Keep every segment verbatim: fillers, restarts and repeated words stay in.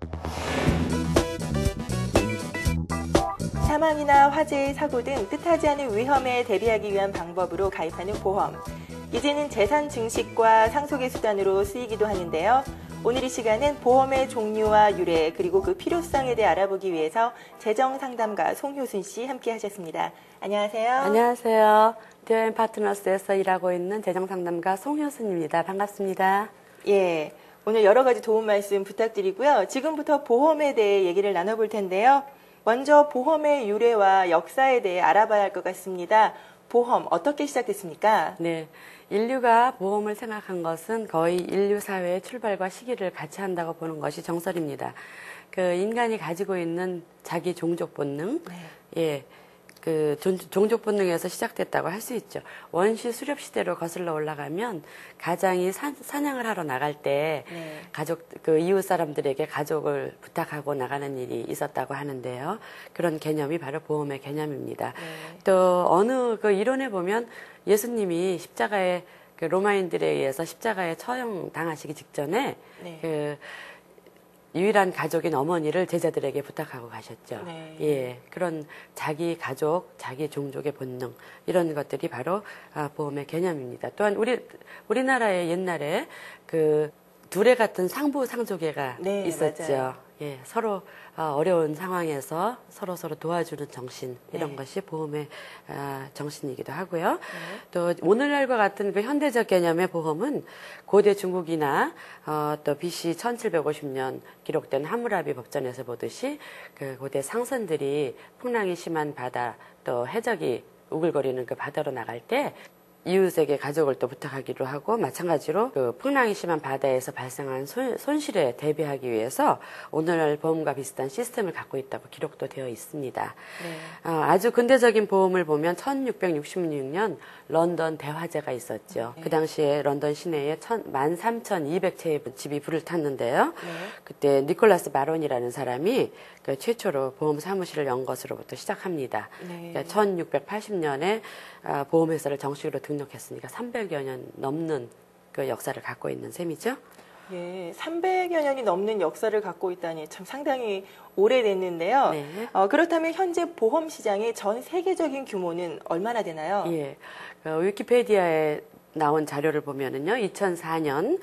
사망이나 화재, 사고 등 뜻하지 않은 위험에 대비하기 위한 방법으로 가입하는 보험. 이제는 재산 증식과 상속의 수단으로 쓰이기도 하는데요. 오늘 이 시간은 보험의 종류와 유래 그리고 그 필요성에 대해 알아보기 위해서 재정상담가 송효순 씨 함께 하셨습니다. 안녕하세요. 안녕하세요. 디오엠 파트너스에서 일하고 있는 재정상담가 송효순입니다. 반갑습니다. 예, 오늘 여러 가지 도움 말씀 부탁드리고요. 지금부터 보험에 대해 얘기를 나눠볼 텐데요. 먼저 보험의 유래와 역사에 대해 알아봐야 할 것 같습니다. 보험 어떻게 시작됐습니까? 네, 인류가 보험을 생각한 것은 거의 인류 사회의 출발과 시기를 같이 한다고 보는 것이 정설입니다. 그 인간이 가지고 있는 자기 종족 본능, 네. 예, 그 종족 본능에서 시작됐다고 할 수 있죠. 원시 수렵 시대로 거슬러 올라가면 가장이 사, 사냥을 하러 나갈 때 네. 가족 그 이웃 사람들에게 가족을 부탁하고 나가는 일이 있었다고 하는데요. 그런 개념이 바로 보험의 개념입니다. 네. 또 어느 그 이론에 보면 예수님이 십자가에 그 로마인들에 의해서 십자가에 처형 당하시기 직전에 네. 그 유일한 가족인 어머니를 제자들에게 부탁하고 가셨죠. 네. 예, 그런 자기 가족, 자기 종족의 본능 이런 것들이 바로 보험의 개념입니다. 또한 우리 우리나라의 옛날에 그 두레 같은 상부 상조계가 네, 있었죠. 맞아요. 예, 서로 어려운 상황에서 서로 서로 도와주는 정신 이런 네. 것이 보험의 정신이기도 하고요. 네. 또 오늘날과 같은 그 현대적 개념의 보험은 고대 중국이나 어, 또 비씨 천칠백오십 년 기록된 하무라비 법전에서 보듯이 그 고대 상선들이 풍랑이 심한 바다 또 해적이 우글거리는 그 바다로 나갈 때 이웃에게 가족을 또 부탁하기도 하고 마찬가지로 그 풍랑이 심한 바다에서 발생한 손, 손실에 대비하기 위해서 오늘날 보험과 비슷한 시스템을 갖고 있다고 기록도 되어 있습니다. 네. 어, 아주 근대적인 보험을 보면 천육백육십육 년 런던 대화재가 있었죠. 네. 그 당시에 런던 시내에 만 삼천이백 채의 집이 불을 탔는데요. 네. 그때 니콜라스 바론이라는 사람이 그 최초로 보험 사무실을 연 것으로부터 시작합니다. 네. 그러니까 천육백팔십 년에 보험회사를 정식으로 등록했으니까 삼백여 년 넘는 그 역사를 갖고 있는 셈이죠. 예, 삼백여 년이 넘는 역사를 갖고 있다니 참 상당히 오래됐는데요. 네. 어, 그렇다면 현재 보험 시장의 전 세계적인 규모는 얼마나 되나요? 예, 그 위키페디아에 나온 자료를 보면은요, 이천사 년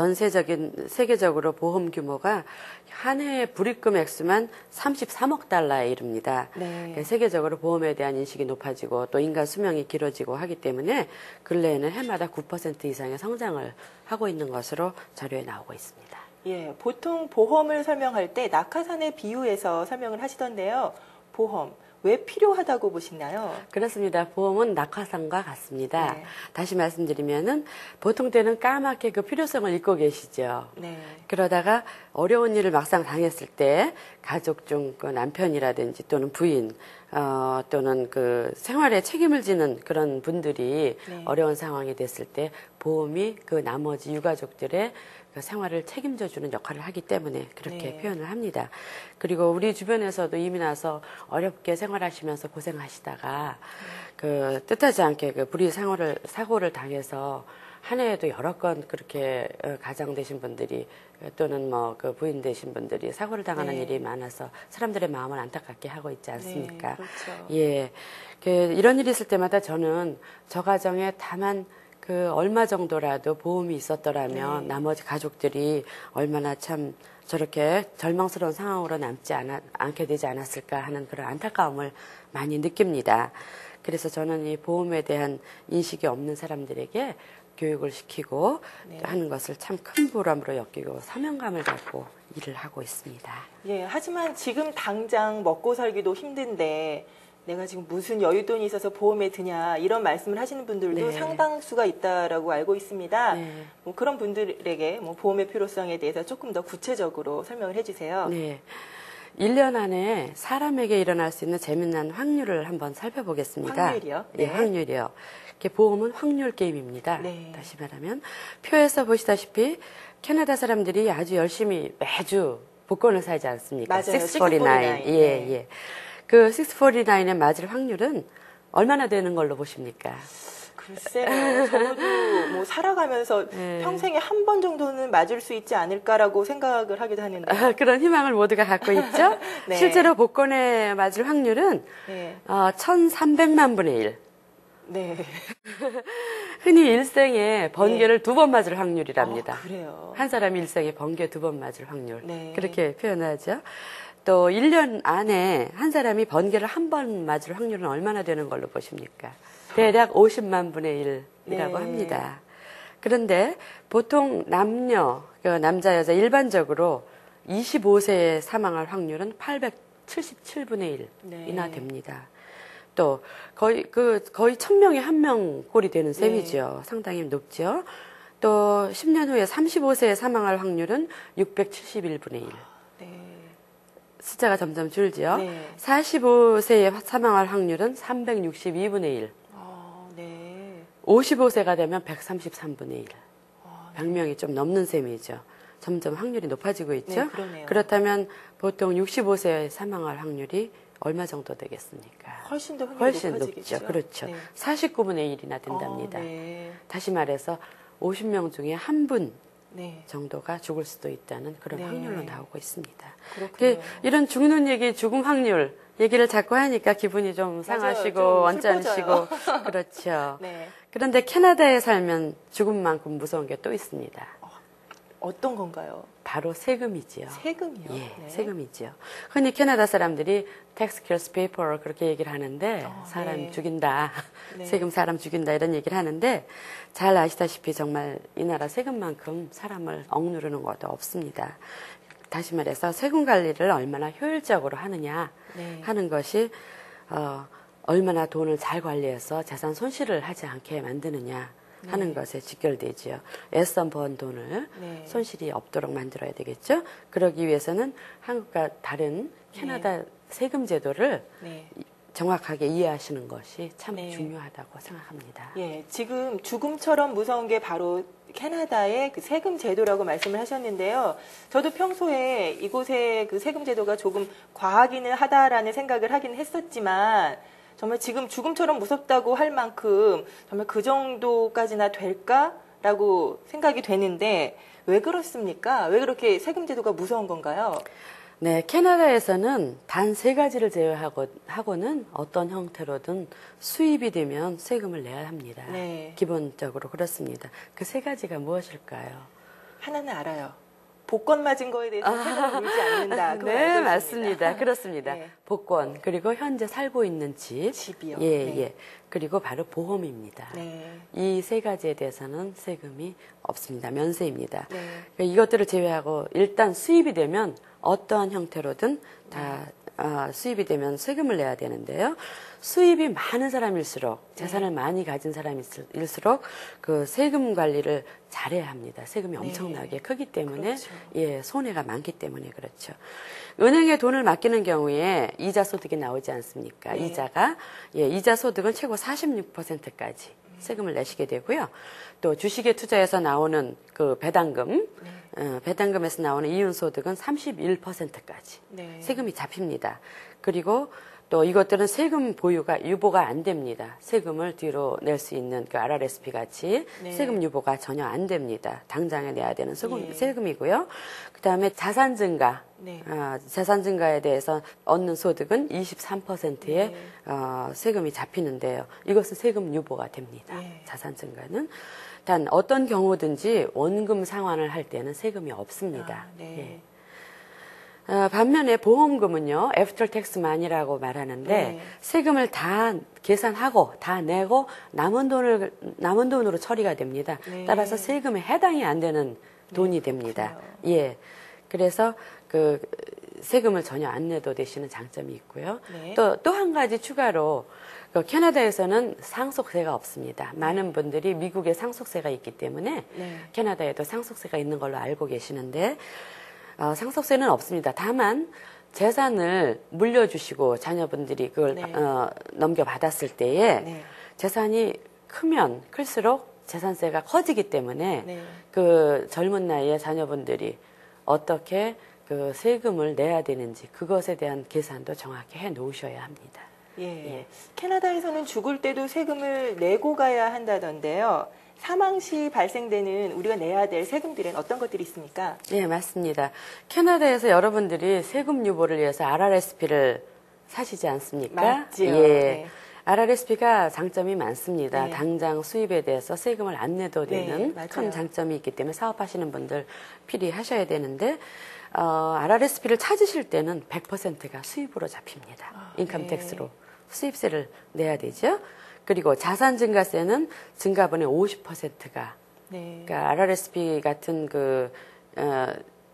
전세적인 세계적으로 보험 규모가 한 해의 불입금 액수만 삼십삼억 달러에 이릅니다. 네. 세계적으로 보험에 대한 인식이 높아지고 또 인간 수명이 길어지고 하기 때문에 근래에는 해마다 구 퍼센트 이상의 성장을 하고 있는 것으로 자료에 나오고 있습니다. 예, 보통 보험을 설명할 때 낙하산에 비유해서 설명을 하시던데요. 보험. 왜 필요하다고 보시나요? 그렇습니다. 보험은 낙하산과 같습니다. 네. 다시 말씀드리면은 보통 때는 까맣게 그 필요성을 잊고 계시죠. 네. 그러다가 어려운 일을 막상 당했을 때 가족 중 그 남편이라든지 또는 부인 어, 또는 그 생활에 책임을 지는 그런 분들이 네. 어려운 상황이 됐을 때 보험이 그 나머지 유가족들의 그 생활을 책임져주는 역할을 하기 때문에 그렇게 네. 표현을 합니다. 그리고 우리 주변에서도 이미 나서 어렵게 생활하시면서 고생하시다가 그 뜻하지 않게 그 불의 사고를, 사고를 당해서 한 해에도 여러 건 그렇게 가장 되신 분들이 또는 뭐 그 부인 되신 분들이 사고를 당하는 네. 일이 많아서 사람들의 마음을 안타깝게 하고 있지 않습니까? 네, 그렇죠. 예, 그 이런 일이 있을 때마다 저는 저 가정에 다만 그 얼마 정도라도 보험이 있었더라면 네. 나머지 가족들이 얼마나 참 저렇게 절망스러운 상황으로 남지 않아, 않게 되지 않았을까 하는 그런 안타까움을 많이 느낍니다. 그래서 저는 이 보험에 대한 인식이 없는 사람들에게 교육을 시키고 네. 하는 것을 참 큰 보람으로 여기고 사명감을 갖고 일을 하고 있습니다. 예, 하지만 지금 당장 먹고 살기도 힘든데 내가 지금 무슨 여윳돈이 있어서 보험에 드냐 이런 말씀을 하시는 분들도 네. 상당수가 있다라고 알고 있습니다. 네. 뭐 그런 분들에게 뭐 보험의 필요성에 대해서 조금 더 구체적으로 설명을 해주세요. 네. 일 년 안에 사람에게 일어날 수 있는 재미난 확률을 한번 살펴보겠습니다. 확률이요? 네, 네. 확률이요. 보험은 확률 게임입니다. 네. 다시 말하면 표에서 보시다시피 캐나다 사람들이 아주 열심히 매주 복권을 사지 않습니까? 맞아요. 육백사십구. 네. 예, 예. 그 육백사십구에 맞을 확률은 얼마나 되는 걸로 보십니까? 글쎄요. 저도 뭐 살아가면서 네. 평생에 한 번 정도는 맞을 수 있지 않을까라고 생각을 하기도 하는데. 아, 그런 희망을 모두가 갖고 있죠. 네. 실제로 복권에 맞을 확률은 네. 어, 천삼백만 분의 일. 네. 흔히 일생에 번개를 두 번 맞을 확률이랍니다. 아, 그래요. 한 사람이 일생에 번개 두 번 맞을 확률. 네. 그렇게 표현하죠. 또 일 년 안에 한 사람이 번개를 한 번 맞을 확률은 얼마나 되는 걸로 보십니까? 대략 오십만 분의 일이라고 네. 합니다. 그런데 보통 남녀, 그 남자, 여자 일반적으로 이십오 세에 사망할 확률은 팔백칠십칠 분의 일이나 네. 됩니다. 또 거의 그 거의 천 명에 한 명 꼴이 되는 셈이죠. 네. 상당히 높죠. 또 십 년 후에 삼십오 세에 사망할 확률은 육백칠십일 분의 일. 네. 숫자가 점점 줄죠. 네. 사십오 세에 사망할 확률은 삼백육십이 분의 일. 아, 네. 오십오 세가 되면 백삼십삼 분의 일. 아, 백 명이 좀 넘는 셈이죠. 점점 확률이 높아지고 있죠. 네, 그러네요. 그렇다면 보통 육십오 세에 사망할 확률이 얼마 정도 되겠습니까? 훨씬 더 확률이 훨씬 높아지겠죠. 높죠. 그렇죠. 네. 사십구 분의 일이나 된답니다. 아, 네. 다시 말해서 오십 명 중에 한 분 네. 정도가 죽을 수도 있다는 그런 네. 확률로 나오고 있습니다. 그렇군요. 이런 죽는 얘기, 죽음 확률 얘기를 자꾸 하니까 기분이 좀 상하시고 좀 언짢으시고 그렇죠. 네. 그런데 캐나다에 살면 죽음만큼 무서운 게 또 있습니다. 어떤 건가요? 바로 세금이지요. 세금이요? 예, 네. 세금이지요. 흔히 캐나다 사람들이 tax kills people 그렇게 얘기를 하는데 어, 사람 네. 죽인다. 네. 세금 사람 죽인다 이런 얘기를 하는데 잘 아시다시피 정말 이 나라 세금만큼 사람을 억누르는 것도 없습니다. 다시 말해서 세금 관리를 얼마나 효율적으로 하느냐 네. 하는 것이 어, 얼마나 돈을 잘 관리해서 재산 손실을 하지 않게 만드느냐 하는 네. 것에 직결되지요. 애써 번 돈을 네. 손실이 없도록 만들어야 되겠죠. 그러기 위해서는 한국과 다른 캐나다 네. 세금 제도를 네. 정확하게 이해하시는 것이 참 네. 중요하다고 생각합니다. 예, 지금 죽음처럼 무서운 게 바로 캐나다의 그 세금 제도라고 말씀을 하셨는데요. 저도 평소에 이곳의 그 세금 제도가 조금 과하기는 하다라는 생각을 하긴 했었지만 정말 지금 죽음처럼 무섭다고 할 만큼 정말 그 정도까지나 될까라고 생각이 되는데 왜 그렇습니까? 왜 그렇게 세금 제도가 무서운 건가요? 네, 캐나다에서는 단 세 가지를 제외하고 하고는 어떤 형태로든 수입이 되면 세금을 내야 합니다. 네. 기본적으로 그렇습니다. 그 세 가지가 무엇일까요? 하나는 알아요. 복권 맞은 거에 대해서 세금을 물지 않는다. 그거 네, 알고 있습니다. 맞습니다. 그렇습니다. 네. 복권, 그리고 현재 살고 있는 집. 집이요. 예, 네. 예. 그리고 바로 보험입니다. 네. 이 세 가지에 대해서는 세금이 없습니다. 면세입니다. 네. 그러니까 이것들을 제외하고 일단 수입이 되면 어떠한 형태로든 다 어, 수입이 되면 세금을 내야 되는데요. 수입이 많은 사람일수록 재산을 네. 많이 가진 사람일수록 그 세금 관리를 잘해야 합니다. 세금이 네. 엄청나게 크기 때문에 그렇죠. 예 손해가 많기 때문에 그렇죠. 은행에 돈을 맡기는 경우에 이자 소득이 나오지 않습니까? 네. 이자가 예 이자 소득은 최고 사십육 퍼센트까지 세금을 내시게 되고요. 또 주식에 투자해서 나오는 그 배당금, 네. 어, 배당금에서 나오는 이윤소득은 삼십일 퍼센트까지 네. 세금이 잡힙니다. 그리고 또 이것들은 세금 보유가 유보가 안 됩니다. 세금을 뒤로 낼 수 있는 그 알알에스피 같이 네. 세금 유보가 전혀 안 됩니다. 당장에 내야 되는 세금, 예. 세금이고요. 그다음에 자산 증가, 네. 어, 자산 증가에 대해서 얻는 소득은 이십삼 퍼센트의 네. 어, 세금이 잡히는데요. 이것은 세금 유보가 됩니다. 네. 자산 증가는. 단 어떤 경우든지 원금 상환을 할 때는 세금이 없습니다. 아, 네. 예. 어, 반면에 보험금은요, 애프터 텍스만이라고 말하는데 네. 세금을 다 계산하고 다 내고 남은 돈을 남은 돈으로 처리가 됩니다. 네. 따라서 세금에 해당이 안 되는 돈이 됩니다. 그렇군요. 예. 그래서 그 세금을 전혀 안 내도 되시는 장점이 있고요. 네. 또 또 한 가지 추가로 그 캐나다에서는 상속세가 없습니다. 많은 분들이 미국에 상속세가 있기 때문에 네. 캐나다에도 상속세가 있는 걸로 알고 계시는데 어, 상속세는 없습니다. 다만 재산을 물려주시고 자녀분들이 그걸 네. 어, 넘겨받았을 때에 네. 재산이 크면 클수록 재산세가 커지기 때문에 네. 그 젊은 나이에 자녀분들이 어떻게 그 세금을 내야 되는지 그것에 대한 계산도 정확히 해 놓으셔야 합니다. 예. 예. 캐나다에서는 죽을 때도 세금을 내고 가야 한다던데요. 사망 시 발생되는 우리가 내야 될 세금들은 어떤 것들이 있습니까? 네, 맞습니다. 캐나다에서 여러분들이 세금 유보를 위해서 알알에스피를 사시지 않습니까? 맞지요. 예. 네. 알알에스피가 장점이 많습니다. 네. 당장 수입에 대해서 세금을 안 내도 네, 되는 맞아요. 큰 장점이 있기 때문에 사업하시는 분들 필히 하셔야 되는데, 어, 알알에스피를 찾으실 때는 백 퍼센트가 수입으로 잡힙니다. 아, 인컴 네. 텍스로 수입세를 내야 되죠. 그리고 자산 증가세는 증가분의 오십 퍼센트가 네. 그러니까 알알에스피 같은 그 어,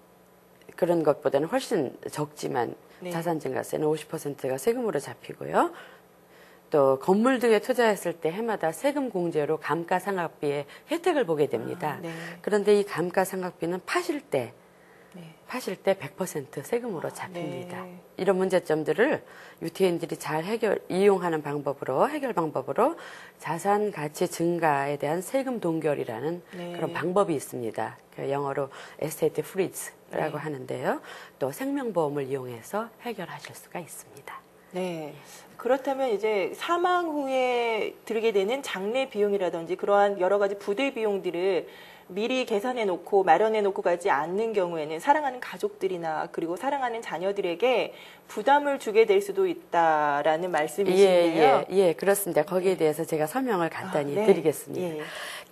그런 것보다는 훨씬 적지만 네. 자산 증가세는 오십 퍼센트가 세금으로 잡히고요. 또 건물 등에 투자했을 때 해마다 세금 공제로 감가상각비의 혜택을 보게 됩니다. 아, 네. 그런데 이 감가상각비는 파실 때 네. 파실 때 백 퍼센트 세금으로 잡힙니다. 네. 이런 문제점들을 유티엔들이 잘 해결, 이용하는 방법으로, 해결 방법으로 자산 가치 증가에 대한 세금 동결이라는 네. 그런 방법이 있습니다. 그 영어로 에스테이트 프리즈라고 네. 하는데요. 또 생명보험을 이용해서 해결하실 수가 있습니다. 네. 그렇다면 이제 사망 후에 들게 되는 장례 비용이라든지 그러한 여러 가지 부대 비용들을 미리 계산해 놓고 마련해 놓고 가지 않는 경우에는 사랑하는 가족들이나 그리고 사랑하는 자녀들에게 부담을 주게 될 수도 있다라는 말씀이신데요. 예, 예, 예, 그렇습니다. 거기에 대해서 제가 설명을 간단히 아, 네. 드리겠습니다. 예.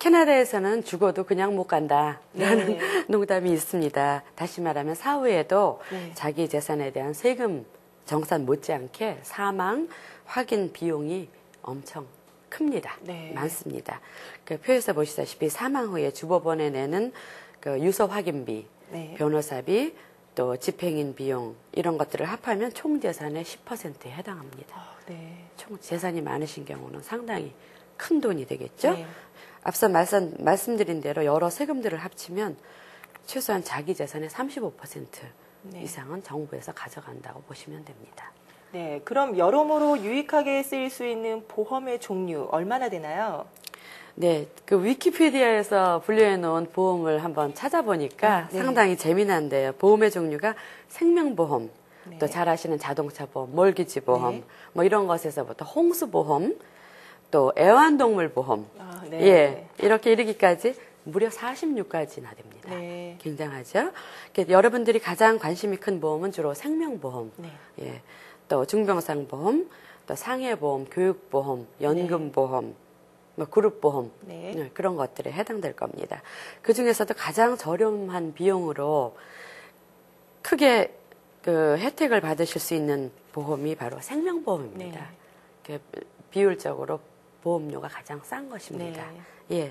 캐나다에서는 죽어도 그냥 못 간다라는 네. 농담이 있습니다. 다시 말하면 사후에도 네. 자기 재산에 대한 세금 정산 못지않게 사망 확인 비용이 엄청 큽니다. 네. 많습니다. 그 표에서 보시다시피 사망 후에 주법원에 내는 그 유서 확인비, 네. 변호사비, 또 집행인 비용 이런 것들을 합하면 총 재산의 십 퍼센트에 해당합니다. 아, 네. 총 재산이 많으신 경우는 상당히 큰 돈이 되겠죠. 네. 앞서 말씀, 말씀드린 대로 여러 세금들을 합치면 최소한 자기 재산의 삼십오 퍼센트 네. 이상은 정부에서 가져간다고 보시면 됩니다. 네. 그럼 여러모로 유익하게 쓰일 수 있는 보험의 종류 얼마나 되나요? 네, 그 위키피디아에서 분류해 놓은 보험을 한번 찾아보니까 네. 상당히 재미난데요. 보험의 종류가 생명보험, 네. 또 잘 아시는 자동차보험, 몰기지보험, 네. 뭐 이런 것에서부터 홍수보험, 또 애완동물보험, 아, 네. 예, 이렇게 이르기까지 무려 사십육 가지나 됩니다. 네. 굉장하죠? 그러니까 여러분들이 가장 관심이 큰 보험은 주로 생명보험, 네. 예, 또 중병상보험, 또 상해보험, 교육보험, 연금보험, 뭐 그룹보험, 네. 네, 그런 것들에 해당될 겁니다. 그 중에서도 가장 저렴한 비용으로 크게 그 혜택을 받으실 수 있는 보험이 바로 생명보험입니다. 네. 그 비율적으로 보험료가 가장 싼 것입니다. 네. 예.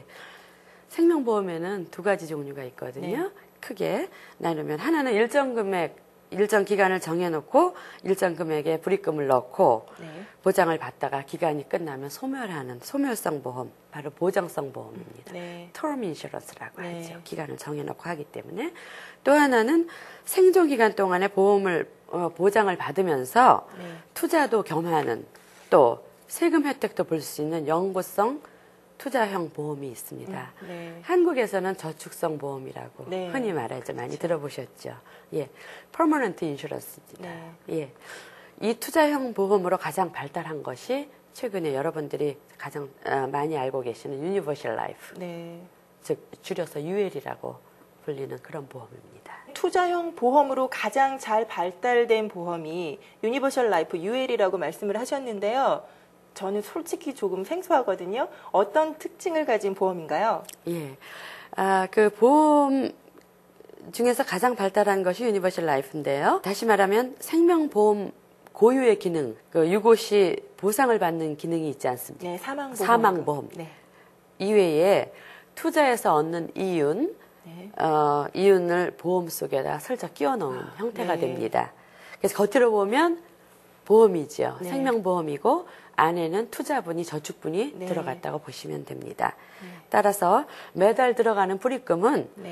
생명보험에는 두 가지 종류가 있거든요. 네. 크게 나누면 하나는 일정 금액, 일정 기간을 정해놓고 일정 금액에 불입금을 넣고 네. 보장을 받다가 기간이 끝나면 소멸하는 소멸성 보험, 바로 보장성 보험입니다. 네. term insurance라고 네. 하죠. 기간을 정해놓고 하기 때문에. 또 하나는 생존 기간 동안에 보험을 어, 보장을 받으면서 네. 투자도 겸하는 또 세금 혜택도 볼 수 있는 영구성 투자형 보험이 있습니다. 음, 네. 한국에서는 저축성 보험이라고 네. 흔히 말하죠. 많이 들어보셨죠. 예, permanent insurance입니다. 네. 예, 이 투자형 보험으로 가장 발달한 것이 최근에 여러분들이 가장 어, 많이 알고 계시는 유니버셜 라이프, 네. 즉 줄여서 유엘이라고 불리는 그런 보험입니다. 투자형 보험으로 가장 잘 발달된 보험이 유니버셜 라이프 유엘이라고 말씀을 하셨는데요. 저는 솔직히 조금 생소하거든요. 어떤 특징을 가진 보험인가요? 예, 아, 그 보험 중에서 가장 발달한 것이 유니버셜 라이프인데요. 다시 말하면 생명보험 고유의 기능, 그 유고 시 보상을 받는 기능이 있지 않습니까? 네, 사망보험. 사망보험. 네. 이외에 투자에서 얻는 이윤, 네. 어, 이윤을 보험 속에다 슬쩍 끼워 넣은 아, 형태가 네. 됩니다. 그래서 겉으로 보면 보험이죠. 네. 생명보험이고 안에는 투자분이 저축분이 네. 들어갔다고 보시면 됩니다. 네. 따라서 매달 들어가는 불입금은 네.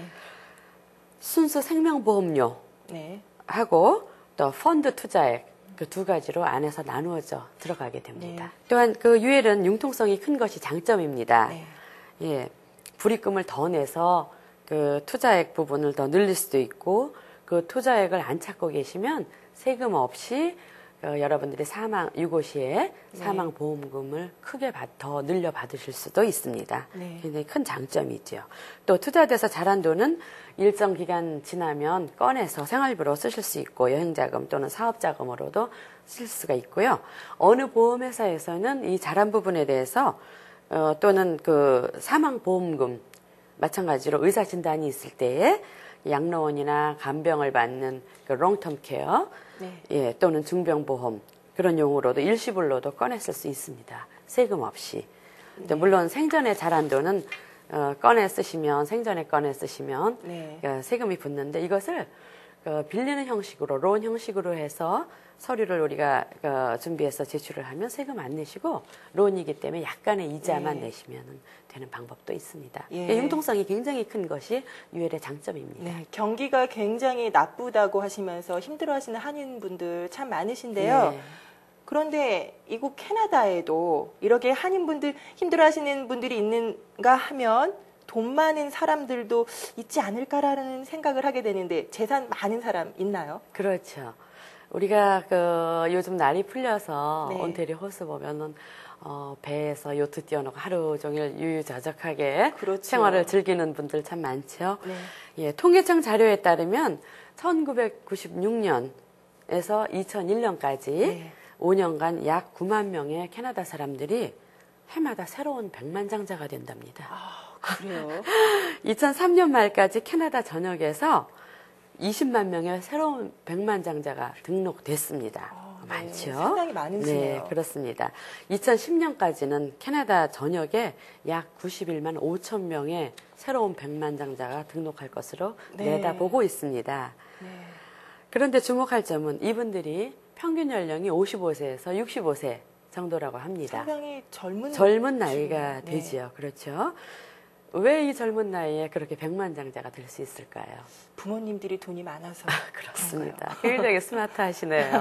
순수 생명보험료 네. 하고 또 펀드 투자액 그 두 가지로 안에서 나누어져 들어가게 됩니다. 네. 또한 그 유엘은 융통성이 큰 것이 장점입니다. 네. 예, 불입금을 더 내서 그 투자액 부분을 더 늘릴 수도 있고 그 투자액을 안 찾고 계시면 세금 없이 그 여러분들이 사망, 유고 시에 사망 보험금을 크게 받, 더 늘려 받으실 수도 있습니다. 네. 굉장히 큰 장점이죠. 또 투자돼서 자란 돈은 일정 기간 지나면 꺼내서 생활비로 쓰실 수 있고 여행자금 또는 사업자금으로도 쓸 수가 있고요. 어느 보험회사에서는 이 자란 부분에 대해서 어, 또는 그 사망보험금 마찬가지로 의사 진단이 있을 때에 양로원이나 간병을 받는 그 롱텀 케어 네. 예, 또는 중병보험 그런 용으로도 일시불로도 꺼내 쓸 수 있습니다. 세금 없이. 네. 물론 생전에 자란 돈은 어, 꺼내 쓰시면 생전에 꺼내 쓰시면 네. 어, 세금이 붙는데 이것을 어, 빌리는 형식으로 론 형식으로 해서 서류를 우리가 어, 준비해서 제출을 하면 세금 안 내시고 론이기 때문에 약간의 이자만 예. 내시면 되는 방법도 있습니다. 예. 융통성이 굉장히 큰 것이 유엘의 장점입니다. 네, 경기가 굉장히 나쁘다고 하시면서 힘들어하시는 한인분들 참 많으신데요. 네. 그런데 이곳 캐나다에도 이렇게 한인분들 힘들어하시는 분들이 있는가 하면 돈 많은 사람들도 있지 않을까라는 생각을 하게 되는데 재산 많은 사람 있나요? 그렇죠. 우리가 그 요즘 날이 풀려서 네. 온태리오 호수 보면은 어, 배에서 요트 띄워놓고 하루 종일 유유자적하게 그렇죠. 생활을 즐기는 분들 참 많죠. 네. 예, 통계청 자료에 따르면 천구백구십육 년에서 이천일 년까지 네. 오 년간 약 구만 명의 캐나다 사람들이 해마다 새로운 백만장자가 된답니다. 아, 그래요? 이천삼 년 말까지 캐나다 전역에서 이십만 명의 새로운 백만장자가 등록됐습니다. 아, 네. 많죠? 상당히 많으시네요. 네, 그렇습니다. 이천십 년까지는 캐나다 전역에 약 구십일만 오천 명의 새로운 백만장자가 등록할 것으로 네. 내다보고 있습니다. 네. 그런데 주목할 점은 이분들이 평균 연령이 오십오 세에서 육십오 세 정도라고 합니다. 상당히 젊은 젊은 나이가 네. 되지요. 그렇죠. 왜 이 젊은 나이에 그렇게 백만장자가 될 수 있을까요? 부모님들이 돈이 많아서 그렇습니다. 굉장히 스마트하시네요.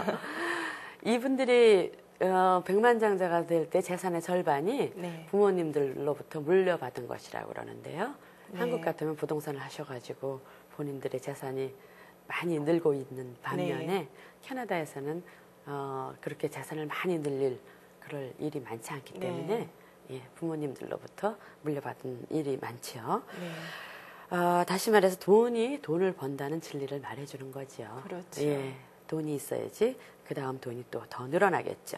이분들이 어, 백만장자가 될 때 재산의 절반이 네. 부모님들로부터 물려받은 것이라고 그러는데요. 네. 한국 같으면 부동산을 하셔가지고 본인들의 재산이 많이 늘고 있는 반면에 네. 캐나다에서는 어, 그렇게 재산을 많이 늘릴 그럴 일이 많지 않기 때문에 네. 예, 부모님들로부터 물려받은 일이 많죠. 네. 어, 다시 말해서 돈이 돈을 번다는 진리를 말해주는 거죠. 그렇죠. 예, 돈이 있어야지 그 다음 돈이 또 더 늘어나겠죠.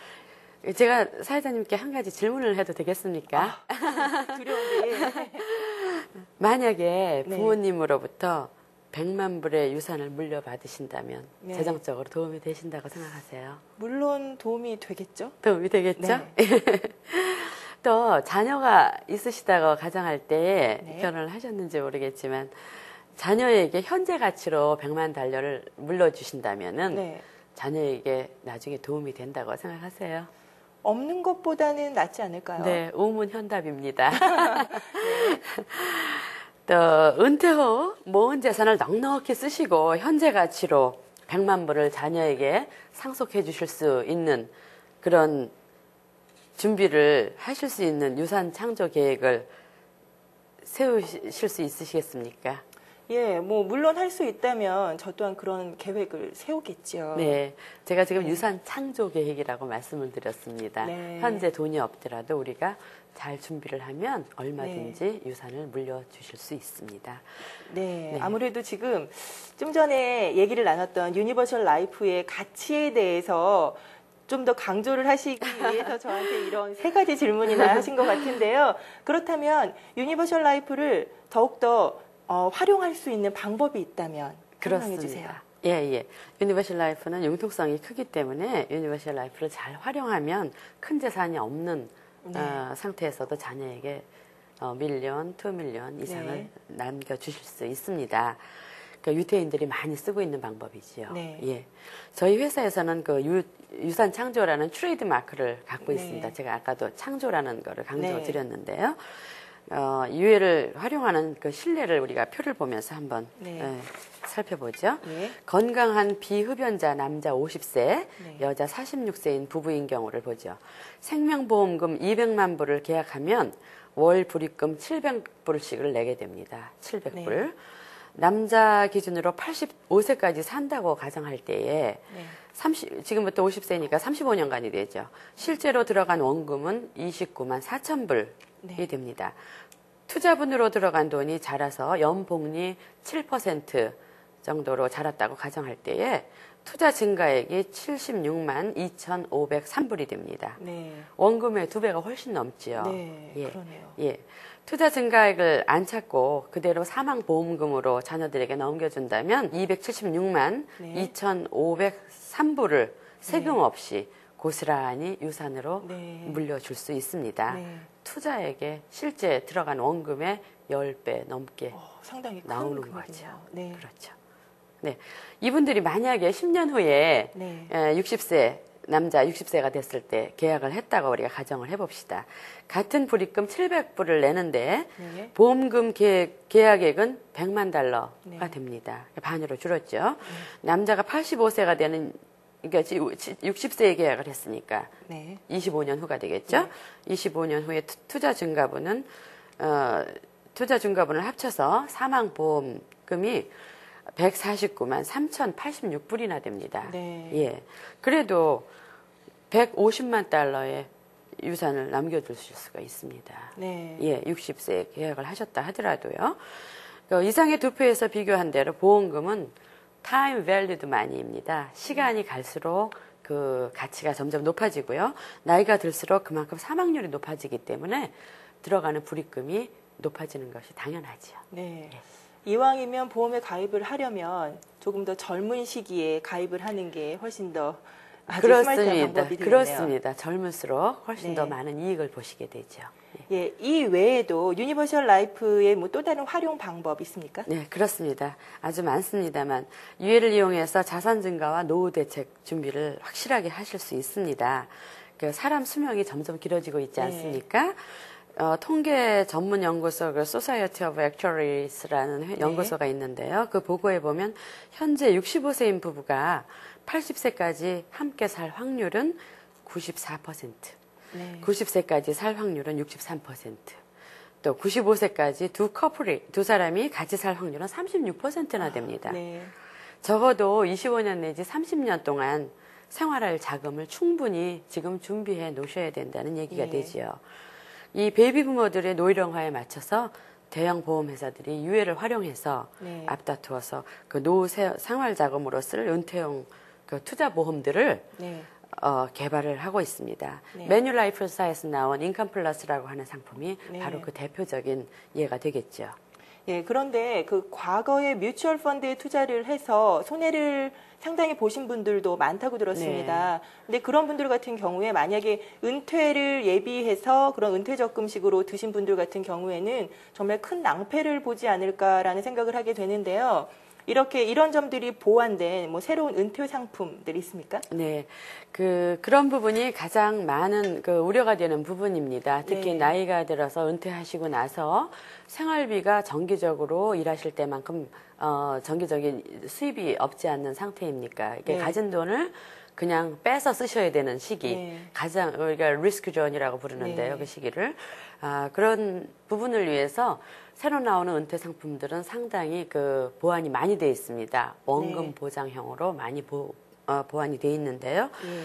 제가 사회자님께 한 가지 질문을 해도 되겠습니까? 아, 두려운데. 만약에 네. 부모님으로부터 백만 불의 유산을 물려받으신다면 네. 재정적으로 도움이 되신다고 생각하세요? 물론 도움이 되겠죠? 도움이 되겠죠? 네. 또 자녀가 있으시다고 가정할 때 네. 결혼을 하셨는지 모르겠지만 자녀에게 현재 가치로 백만 달러를 물려주신다면은 네. 자녀에게 나중에 도움이 된다고 생각하세요? 없는 것보다는 낫지 않을까요? 네, 우문현답입니다. 또 은퇴 후 모은 재산을 넉넉히 쓰시고 현재 가치로 백만 불을 자녀에게 상속해 주실 수 있는 그런 준비를 하실 수 있는 유산 창조 계획을 세우실 수 있으시겠습니까? 예, 뭐 물론 할 수 있다면 저 또한 그런 계획을 세우겠죠. 네, 제가 지금 네. 유산 창조 계획이라고 말씀을 드렸습니다. 네. 현재 돈이 없더라도 우리가 잘 준비를 하면 얼마든지 유산을 물려주실 수 있습니다. 네, 네. 아무래도 지금 좀 전에 얘기를 나눴던 유니버셜 라이프의 가치에 대해서 좀 더 강조를 하시기 위해서 저한테 이런 세 가지 질문이나 하신 것 같은데요. 그렇다면 유니버셜 라이프를 더욱더 어, 활용할 수 있는 방법이 있다면 설명해 주세요. 그렇습니다. 예, 예. 유니버셜 라이프는 융통성이 크기 때문에 유니버셜 라이프를 잘 활용하면 큰 재산이 없는 네. 어, 상태에서도 자녀에게 어, 밀리언, 투 밀리언 이상을 네. 남겨주실 수 있습니다. 그러니까 유태인들이 많이 쓰고 있는 방법이지요. 네. 예. 저희 회사에서는 그 유, 유산 창조라는 트레이드 마크를 갖고 네. 있습니다. 제가 아까도 창조라는 거를 강조드렸는데요. 네. 어, 유해를 활용하는 그 신뢰를 우리가 표를 보면서 한번 네. 예, 살펴보죠. 예. 건강한 비흡연자 남자 오십 세, 네. 여자 사십육 세인 부부인 경우를 보죠. 생명보험금 이백만 불을 계약하면 월 불입금 칠백 불씩을 내게 됩니다. 칠백 불. 네. 남자 기준으로 팔십오 세까지 산다고 가정할 때에 네. 삼십, 지금부터 오십 세니까 삼십오 년간이 되죠. 실제로 들어간 원금은 이십구만 사천 불이 네. 됩니다. 투자분으로 들어간 돈이 자라서 연복리 칠 퍼센트 정도로 자랐다고 가정할 때에 투자 증가액이 칠십육만 이천오백삼 불이 됩니다. 네. 원금의 두 배가 훨씬 넘지요. 네, 예. 그러네요. 예. 투자 증가액을 안 찾고 그대로 사망보험금으로 자녀들에게 넘겨준다면 이백칠십육만 네. 이천오백삼 불을 세금 네. 없이 고스란히 유산으로 네. 물려줄 수 있습니다. 네. 투자액에 실제 들어간 원금의 십 배 넘게 어, 상당히 큰 나오는 금액이네요. 거죠. 네. 그렇죠. 네. 이분들이 만약에 십 년 후에 네. 에, 육십 세, 남자 육십 세가 됐을 때 계약을 했다고 우리가 가정을 해봅시다. 같은 불입금 칠백 불을 내는데 네. 보험금 계, 계약액은 백만 달러가 네. 됩니다. 반으로 줄었죠. 남자가 팔십오 세가 되는, 그러니까 육십 세에 계약을 했으니까 네. 이십오 년 후가 되겠죠. 네. 이십오 년 후에 투, 투자 증가분은 어, 투자 증가분을 합쳐서 사망보험금이 백사십구만 삼천팔십육 불이나 됩니다. 네. 예. 그래도 백오십만 달러의 유산을 남겨두실 수가 있습니다. 네. 예, 육십 세에 계약을 하셨다 하더라도요. 그 이상의 두 표에서 비교한 대로 보험금은 타임 밸류드 마니입니다. 시간이 갈수록 그 가치가 점점 높아지고요. 나이가 들수록 그만큼 사망률이 높아지기 때문에 들어가는 불입금이 높아지는 것이 당연하지요. 네. 예. 이왕이면 보험에 가입을 하려면 조금 더 젊은 시기에 가입을 하는 게 훨씬 더 아주 스마트한 그렇습니다. 방법이 되겠네요. 그렇습니다. 젊을수록 훨씬 네. 더 많은 이익을 보시게 되죠. 예, 이 외에도 유니버셜 라이프의 뭐 또 다른 활용 방법 있습니까? 네, 그렇습니다. 아주 많습니다만 유예를 이용해서 자산 증가와 노후 대책 준비를 확실하게 하실 수 있습니다. 그 사람 수명이 점점 길어지고 있지 네. 않습니까? 어, 통계 전문 연구소 그 Society of Actuaries라는 회- 네. 연구소가 있는데요. 그 보고에 보면 현재 육십오 세인 부부가 팔십 세까지 함께 살 확률은 구십사 퍼센트. 네. 구십 세까지 살 확률은 육십삼 퍼센트. 또 구십오 세까지 두 커플이, 두 사람이 같이 살 확률은 삼십육 퍼센트나 됩니다. 네. 적어도 이십오 년 내지 삼십 년 동안 생활할 자금을 충분히 지금 준비해 놓으셔야 된다는 얘기가 예. 되지요. 이 베이비 부모들의 노령화에 맞춰서 대형 보험회사들이 유예를 활용해서 네. 앞다투어서 그 노후 세- 생활 자금으로 쓸 은퇴용 그 투자 보험들을 네. 어, 개발을 하고 있습니다. 네. 메뉴라이프사에서 나온 인컴 플러스라고 하는 상품이 네. 바로 그 대표적인 예가 되겠죠. 예, 그런데 그 과거에 뮤추얼 펀드에 투자를 해서 손해를 상당히 보신 분들도 많다고 들었습니다. 네. 근데 그런 분들 같은 경우에 만약에 은퇴를 예비해서 그런 은퇴 적금식으로 드신 분들 같은 경우에는 정말 큰 낭패를 보지 않을까라는 생각을 하게 되는데요. 이렇게 이런 점들이 보완된 뭐 새로운 은퇴 상품들이 있습니까? 네, 그 그런 부분이 가장 많은 그 우려가 되는 부분입니다. 특히 네. 나이가 들어서 은퇴하시고 나서 생활비가 정기적으로 일하실 때만큼 어, 정기적인 수입이 없지 않는 상태입니까? 이게 네. 가진 돈을 그냥 빼서 쓰셔야 되는 시기, 네. 가장 우리가 리스크 존이라고 부르는데요, 네. 그 시기를 아, 그런 부분을 위해서 새로 나오는 은퇴 상품들은 상당히 그 보완이 많이 돼 있습니다. 원금 네. 보장형으로 많이 보, 어, 보완이 돼 있는데요. 예.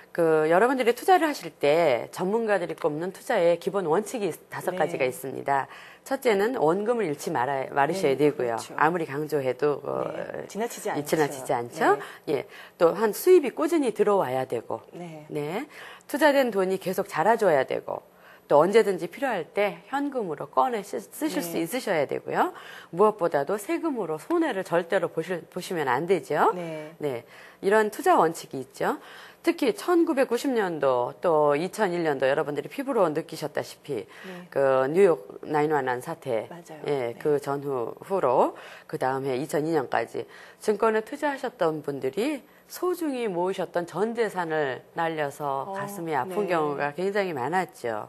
그 여러분들이 투자를 하실 때 전문가들이 꼽는 투자의 기본 원칙이 다섯 네. 가지가 있습니다. 첫째는 원금을 잃지 말아, 말으셔야 네, 되고요. 그렇죠. 아무리 강조해도 어, 네. 지나치지 않죠. 지나치지 않죠. 예, 또 한 수입이 꾸준히 들어와야 되고, 네. 네, 투자된 돈이 계속 자라줘야 되고, 또 언제든지 필요할 때 현금으로 꺼내 쓰- 쓰실 네. 수 있으셔야 되고요. 무엇보다도 세금으로 손해를 절대로 보실, 보시면 안 되죠. 네. 네, 이런 투자 원칙이 있죠. 특히 천구백구십 년도 또 이천일 년도 여러분들이 피부로 느끼셨다시피 네. 그 뉴욕 나인일일 사태, 맞아요. 예, 네. 그 전후 후로 그 다음에 이천이 년까지 증권에 투자하셨던 분들이 소중히 모으셨던 전 재산을 날려서 어, 가슴이 아픈 네. 경우가 굉장히 많았죠.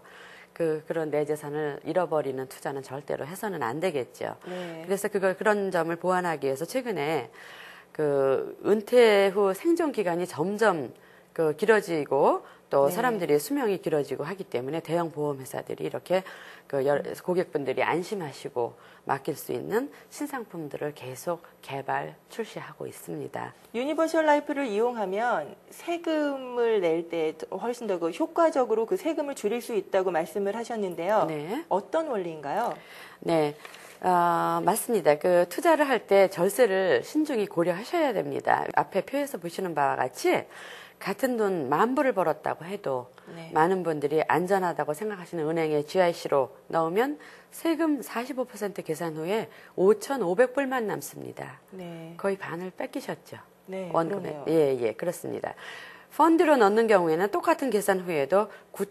그 그런 내 재산을 잃어버리는 투자는 절대로 해서는 안 되겠죠. 네. 그래서 그걸 그런 점을 보완하기 위해서 최근에 그 은퇴 후 생존 기간이 점점 그 길어지고 또 네. 사람들이 수명이 길어지고 하기 때문에 대형 보험 회사들이 이렇게 그 여- 고객분들이 안심하시고 맡길 수 있는 신상품들을 계속 개발, 출시하고 있습니다. 유니버셜 라이프를 이용하면 세금을 낼 때 훨씬 더 그 효과적으로 그 세금을 줄일 수 있다고 말씀을 하셨는데요. 네. 어떤 원리인가요? 네. 어, 맞습니다. 그 투자를 할 때 절세를 신중히 고려하셔야 됩니다. 앞에 표에서 보시는 바와 같이 같은 돈 만 불을 벌었다고 해도 네. 많은 분들이 안전하다고 생각하시는 은행에 지아이씨로 넣으면 세금 사십오 퍼센트 계산 후에 오천오백 불만 남습니다. 네. 거의 반을 뺏기셨죠. 네, 원금에. 그러네요. 예, 예, 그렇습니다. 펀드로 넣는 경우에는 똑같은 계산 후에도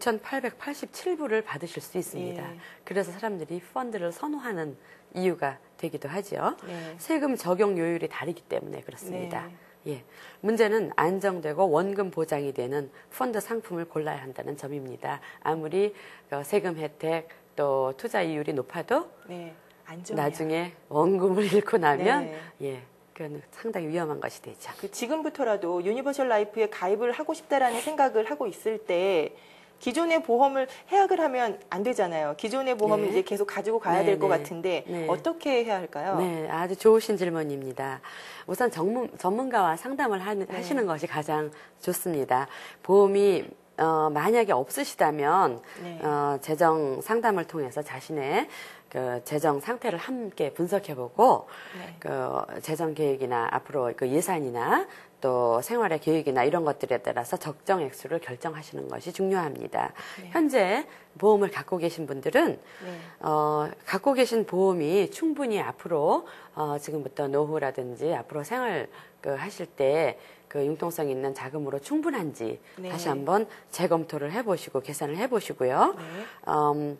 구천팔백팔십칠 불을 받으실 수 있습니다. 예. 그래서 사람들이 펀드를 선호하는 이유가 되기도 하죠. 네. 세금 적용 요율이 다르기 때문에 그렇습니다. 네. 예. 문제는 안정되고 원금 보장이 되는 펀드 상품을 골라야 한다는 점입니다. 아무리 어, 세금 혜택 또 투자 이율이 높아도 네. 안전해야. 나중에 원금을 잃고 나면 네. 예, 그건 상당히 위험한 것이 되죠. 그 지금부터라도 유니버셜 라이프에 가입을 하고 싶다라는 생각을 하고 있을 때 기존의 보험을 해약을 하면 안 되잖아요. 기존의 보험을 네. 이제 계속 가지고 가야 네, 될 것 네. 같은데 네. 어떻게 해야 할까요? 네, 아주 좋으신 질문입니다. 우선 전문, 전문가와 상담을 하, 네. 하시는 것이 가장 좋습니다. 보험이 어, 만약에 없으시다면 네. 어, 재정 상담을 통해서 자신의 그 재정 상태를 함께 분석해보고 네. 그 재정 계획이나 앞으로 그 예산이나 또 생활의 계획이나 이런 것들에 따라서 적정 액수를 결정하시는 것이 중요합니다. 네. 현재 보험을 갖고 계신 분들은 네. 어, 갖고 계신 보험이 충분히 앞으로 어, 지금부터 노후라든지 앞으로 생활 그 하실 때 그 융통성 있는 자금으로 충분한지 네. 다시 한번 재검토를 해보시고 계산을 해보시고요. 네. 음,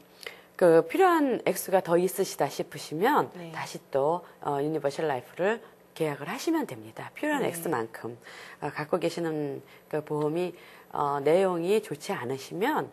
그 필요한 액수가 더 있으시다 싶으시면 네. 다시 또 어, 유니버셜 라이프를 계약을 하시면 됩니다. 필요한 네. 액수만큼 어, 갖고 계시는 그 보험이 어, 내용이 좋지 않으시면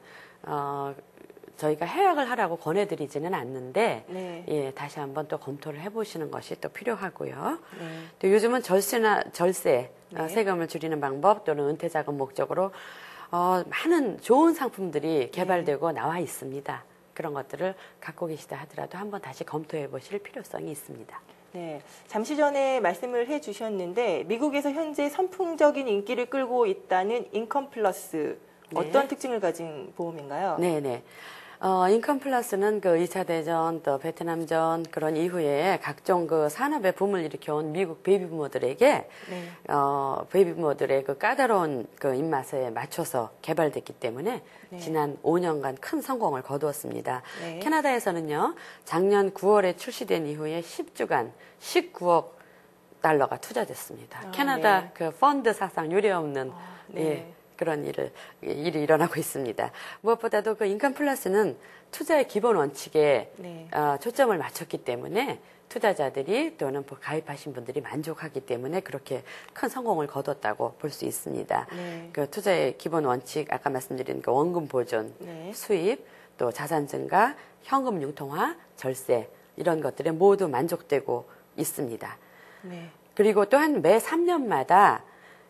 어, 저희가 해약을 하라고 권해드리지는 않는데 네. 예, 다시 한번 또 검토를 해보시는 것이 또 필요하고요. 네. 또 요즘은 절세나 절세 어, 네. 세금을 줄이는 방법 또는 은퇴자금 목적으로 어, 많은 좋은 상품들이 개발되고 나와 있습니다. 그런 것들을 갖고 계시다 하더라도 한번 다시 검토해 보실 필요성이 있습니다. 네, 잠시 전에 말씀을 해주셨는데 미국에서 현재 선풍적인 인기를 끌고 있다는 인컴 플러스 어떤 네. 특징을 가진 보험인가요? 네네. 어, 인컴 플러스는 그 이 차 대전 또 베트남전 그런 이후에 각종 그 산업의 붐을 일으켜온 미국 베이비부모들에게 네. 어, 베이비부모들의 그 까다로운 그 입맛에 맞춰서 개발됐기 때문에 네. 지난 오 년간 큰 성공을 거두었습니다. 네. 캐나다에서는요, 작년 구월에 출시된 이후에 십 주간 십구억 달러가 투자됐습니다. 아, 캐나다 네. 그 펀드 사상 유례없는 아, 네. 예, 그런 일을 일이 일어나고 있습니다. 무엇보다도 그 인컴 플러스는 투자의 기본 원칙에 네. 어, 초점을 맞췄기 때문에 투자자들이 또는 뭐 가입하신 분들이 만족하기 때문에 그렇게 큰 성공을 거뒀다고 볼 수 있습니다. 네. 그 투자의 기본 원칙 아까 말씀드린 그 원금 보존, 네. 수입, 또 자산 증가, 현금 융통화, 절세 이런 것들에 모두 만족되고 있습니다. 네. 그리고 또한 매 삼 년마다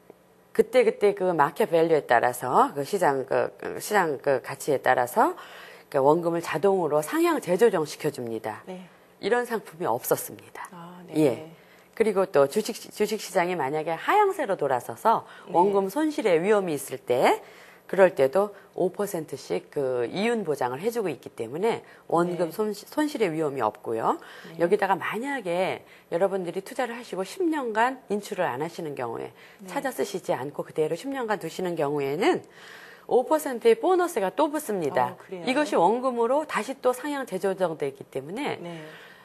그때 그때 그 마켓 밸류에 따라서 그 시장 그 시장 그 가치에 따라서 그 원금을 자동으로 상향 재조정 시켜줍니다. 네. 이런 상품이 없었습니다. 아, 네. 예. 그리고 또 주식 주식 시장이 만약에 하향세로 돌아서서 네. 원금 손실의 위험이 있을 때 그럴 때도 오 퍼센트씩 그 이윤 보장을 해주고 있기 때문에 원금 네. 손실, 손실의 위험이 없고요. 네. 여기다가 만약에 여러분들이 투자를 하시고 십 년간 인출을 안 하시는 경우에 네. 찾아 쓰시지 않고 그대로 십 년간 두시는 경우에는 오 퍼센트의 보너스가 또 붙습니다. 어, 그래요? 이것이 원금으로 다시 또 상향 재조정되기 때문에 네.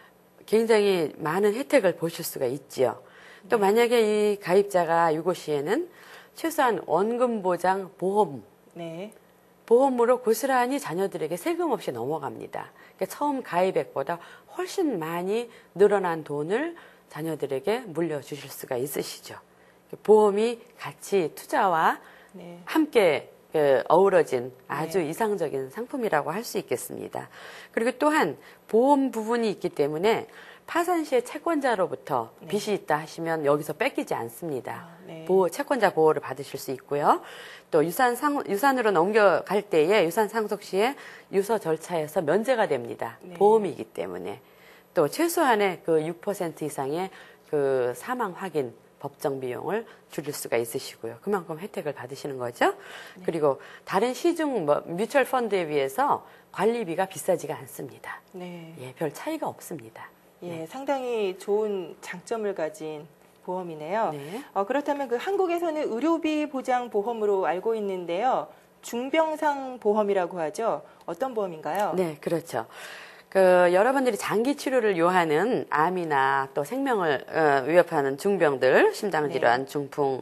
굉장히 많은 혜택을 보실 수가 있지요. 또 만약에 이 가입자가 유고 시에는 최소한 원금 보장 보험 네. 보험으로 고스란히 자녀들에게 세금 없이 넘어갑니다. 그러니까 처음 가입액보다 훨씬 많이 늘어난 돈을 자녀들에게 물려주실 수가 있으시죠. 보험이 같이 투자와 네. 함께 그 어우러진 아주 네. 이상적인 상품이라고 할 수 있겠습니다. 그리고 또한 보험 부분이 있기 때문에 파산 시에 채권자로부터 네. 빚이 있다 하시면 여기서 뺏기지 않습니다. 아, 네. 보호, 채권자 보호를 받으실 수 있고요. 또 유산 상, 유산으로 넘겨갈 때에 유산 상속 시에 유서 절차에서 면제가 됩니다. 네. 보험이기 때문에. 또 최소한의 그 육 퍼센트 이상의 그 사망 확인 법정 비용을 줄일 수가 있으시고요. 그만큼 혜택을 받으시는 거죠. 네. 그리고 다른 시중 뭐 뮤추얼 펀드에 비해서 관리비가 비싸지가 않습니다. 네. 예, 별 차이가 없습니다. 예, 네. 상당히 좋은 장점을 가진 보험이네요. 네. 어, 그렇다면 그 한국에서는 의료비 보장 보험으로 알고 있는데요. 중병상 보험이라고 하죠. 어떤 보험인가요? 네, 그렇죠. 그 여러분들이 장기 치료를 요하는 암이나 또 생명을 어, 위협하는 중병들, 심장질환, 네. 중풍,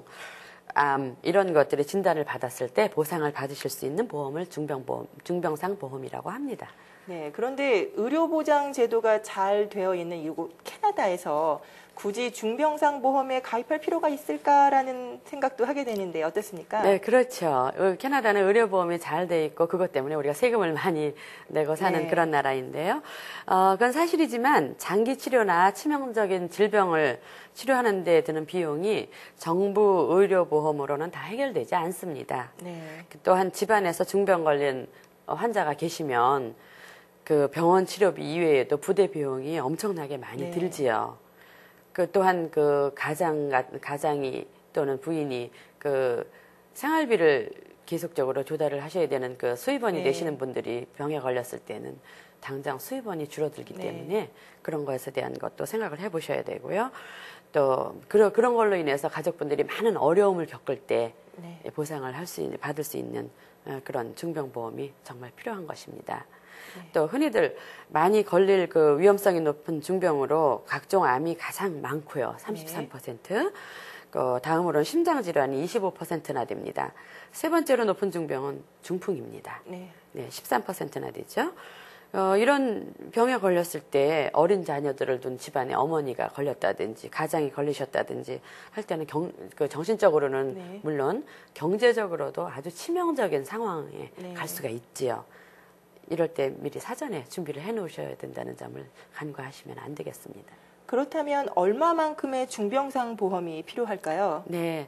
암 이런 것들의 진단을 받았을 때 보상을 받으실 수 있는 보험을 중병보험, 중병상 보험이라고 합니다. 네, 그런데 의료보장 제도가 잘 되어 있는 이곳 캐나다에서 굳이 중병상 보험에 가입할 필요가 있을까라는 생각도 하게 되는데 어떻습니까? 네, 그렇죠. 어, 캐나다는 의료보험이 잘 돼 있고 그것 때문에 우리가 세금을 많이 내고 사는 네. 그런 나라인데요. 어, 그건 사실이지만 장기 치료나 치명적인 질병을 치료하는 데 드는 비용이 정부 의료보험으로는 다 해결되지 않습니다. 네. 또한 집안에서 중병 걸린 환자가 계시면 그 병원 치료비 이외에도 부대 비용이 엄청나게 많이 네. 들지요. 그 또한 그 가장 가장이 또는 부인이 그 생활비를 계속적으로 조달을 하셔야 되는 그 수입원이 네. 되시는 분들이 병에 걸렸을 때는 당장 수입원이 줄어들기 네. 때문에 그런 것에 대한 것도 생각을 해보셔야 되고요. 또 그런 그런 걸로 인해서 가족분들이 많은 어려움을 겪을 때 네. 보상을 할 수 있는 받을 수 있는 그런 중병보험이 정말 필요한 것입니다. 네. 또 흔히들 많이 걸릴 그 위험성이 높은 중병으로 각종 암이 가장 많고요. 삼십삼 퍼센트. 그 다음으로는 심장질환이 이십오 퍼센트나 됩니다. 세 번째로 높은 중병은 중풍입니다. 네. 네, 십삼 퍼센트나 되죠. 어, 이런 병에 걸렸을 때 어린 자녀들을 둔 집안에 어머니가 걸렸다든지 가장이 걸리셨다든지 할 때는 경, 그 정신적으로는 네. 물론 경제적으로도 아주 치명적인 상황에 네. 갈 수가 있지요. 이럴 때 미리 사전에 준비를 해 놓으셔야 된다는 점을 간과하시면 안 되겠습니다. 그렇다면 얼마만큼의 중병상 보험이 필요할까요? 네.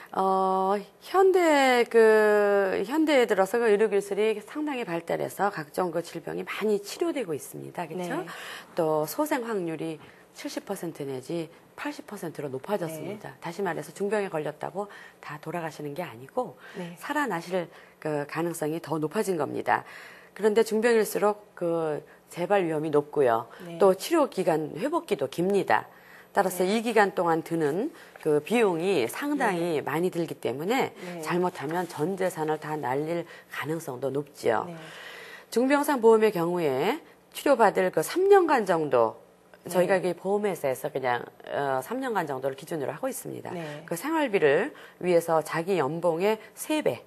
어, 현대, 그, 현대에 들어서 그 의료기술이 상당히 발달해서 각종 그 질병이 많이 치료되고 있습니다. 그렇죠? 네. 또 소생 확률이 칠십 퍼센트 내지 팔십 퍼센트로 높아졌습니다. 네. 다시 말해서 중병에 걸렸다고 다 돌아가시는 게 아니고 네. 살아나실 그 가능성이 더 높아진 겁니다. 그런데 중병일수록 그 재발 위험이 높고요. 네. 또 치료 기간 회복기도 깁니다. 따라서 네. 이 기간 동안 드는 그 비용이 상당히 네. 많이 들기 때문에 네. 잘못하면 전 재산을 다 날릴 가능성도 높지요. 네. 중병상 보험의 경우에 치료받을 그 삼 년간 정도 저희가 네. 그 보험회사에서 그냥 어, 삼 년간 정도를 기준으로 하고 있습니다. 네. 그 생활비를 위해서 자기 연봉의 세 배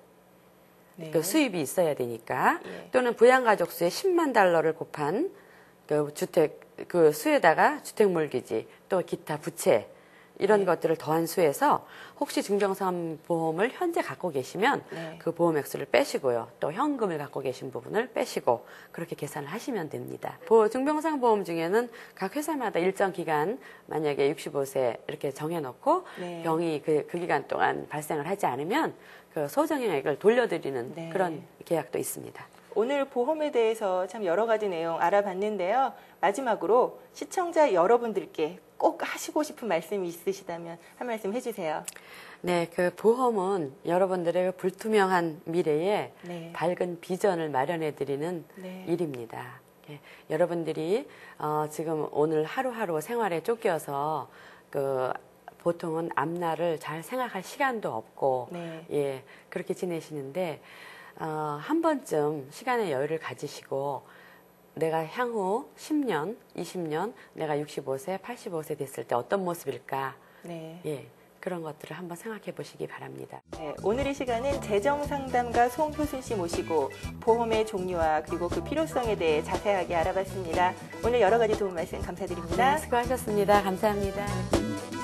네. 그 수입이 있어야 되니까 예. 또는 부양가족 수의 십만 달러를 곱한 그 주택 그 수에다가 주택물기지 또 기타 부채 이런 네. 것들을 더한 수에서 혹시 중병상 보험을 현재 갖고 계시면 네. 그 보험 액수를 빼시고요. 또 현금을 갖고 계신 부분을 빼시고 그렇게 계산을 하시면 됩니다. 보- 중병상 보험 중에는 각 회사마다 일정 기간 만약에 육십오 세 이렇게 정해놓고 네. 병이 그, 그 기간 동안 발생을 하지 않으면 그 소정액을 돌려드리는 네. 그런 계약도 있습니다. 오늘 보험에 대해서 참 여러 가지 내용 알아봤는데요. 마지막으로 시청자 여러분들께 꼭 하시고 싶은 말씀이 있으시다면 한 말씀 해주세요. 네, 그 보험은 여러분들의 불투명한 미래에 네. 밝은 비전을 마련해드리는 네. 일입니다. 예, 여러분들이 어, 지금 오늘 하루하루 생활에 쫓겨서 그 보통은 앞날을 잘 생각할 시간도 없고 네. 예 그렇게 지내시는데 어, 한 번쯤 시간의 여유를 가지시고 내가 향후 십 년, 이십 년 내가 육십오 세, 팔십오 세 됐을 때 어떤 모습일까 네. 예 그런 것들을 한번 생각해 보시기 바랍니다. 네, 오늘 이 시간은 재정상담가 송효순 씨 모시고 보험의 종류와 그리고 그 필요성에 대해 자세하게 알아봤습니다. 오늘 여러 가지 도움 말씀 감사드립니다. 네, 수고하셨습니다. 감사합니다.